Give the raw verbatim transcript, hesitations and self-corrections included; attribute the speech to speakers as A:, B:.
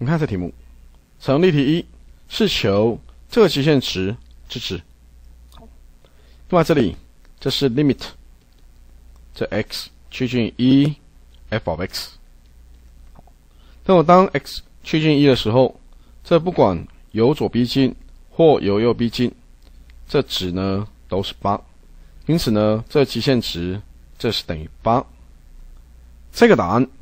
A: 你看这题目，采用例题一是求这个极限值之值。那么这里这是 limit， 这 x 趋近于一 f of x。那么当 x 趋近一的时候，这不管由左逼近或由右逼近，这值呢都是八。因此呢，这极限值这是等于八。这个答案